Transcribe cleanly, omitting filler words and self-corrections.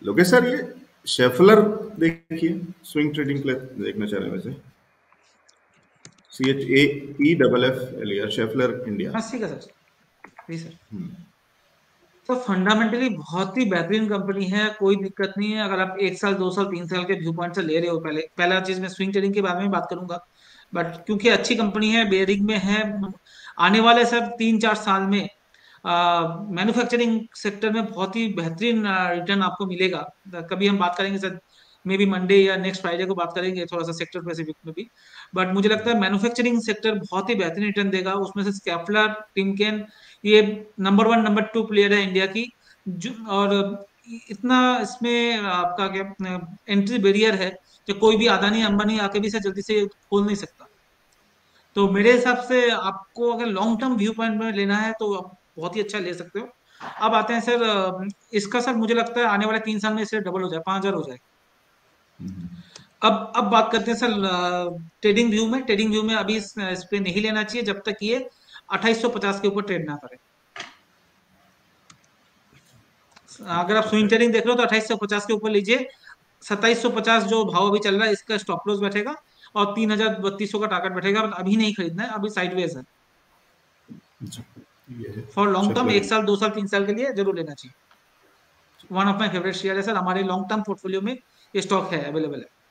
Lokesh sir, ये Schaeffler देखिए, swing trading के लिए देखना चाह रहे हैं वैसे। CHAEFFLER, Schaeffler India. हाँ ठीक है सर, जी सर। तो फंडामेंटली बहुत ही बेहतरीन कंपनी है, कोई दिक्कत नहीं है। अगर आप 1 साल 2 साल 3 साल के व्यू पॉइंट से ले रहे हो, पहला चीज मैं स्विंग ट्रेडिंग के बारे में बात करूंगा। बट क्योंकि अच्छी कंपनी है, बेयरिंग में है, आने वाले सर 3 4 साल में मैन्युफैक्चरिंग सेक्टर में बहुत ही बेहतरीन रिटर्न आपको मिलेगा। कभी हम बात करेंगे सर, मे बी मंडे या नेक्स्ट फ्राइडे को बात करेंगे थोड़ा सा सेक्टर स्पेसिफिक में भी। बट मुझे लगता है मैन्युफैक्चरिंग सेक्टर बहुत ही बेहतरीन रिटर्न देगा। उसमें से स्कैफलर, टिमकेन, ये नंबर 1 नंबर 2 प्लेयर है इंडिया की। और इतना इसमें आपका क्या एंट्री बैरियर है कि कोई भी अदानी अंबानी आके भी इसे जल्दी से खोल नहीं सकता। तो मेरे हिसाब से आपको अगर लॉन्ग टर्म व्यू पॉइंट में लेना है तो आप बहुत ही अच्छा ले सकते हो। अब आते हैं सर, इसका सर मुझे लगता है आने वाले 3 साल में इससे डबल हो जाए, 5,000 हो जाए। अब बात करते हैं सर ट्रेडिंग व्यू में। ट्रेडिंग व्यू में अभी इस पे नहीं लेना चाहिए जब तक ये 2850 के ऊपर ट्रेड ना करे। अगर आप स्विंग ट्रेडिंग देख रहे हो तो 2850 के ऊपर लीजिए। 2750 जो भाव अभी चल रहा है इसका स्टॉप लॉस बैठेगा, और 3200 का टारगेट बैठेगा। अभी नहीं खरीदना है, अभी साइडवेज है। अच्छा, ये है फॉर लॉन्ग टर्म, शेफलर। 1 साल 2 साल 3 साल के लिए जरूर लेना चाहिए। One of my favourite share है सर, हमारे लॉन्ग टर्म पोर्टफोलियो में ये स्टॉक है, अवेलेबल है।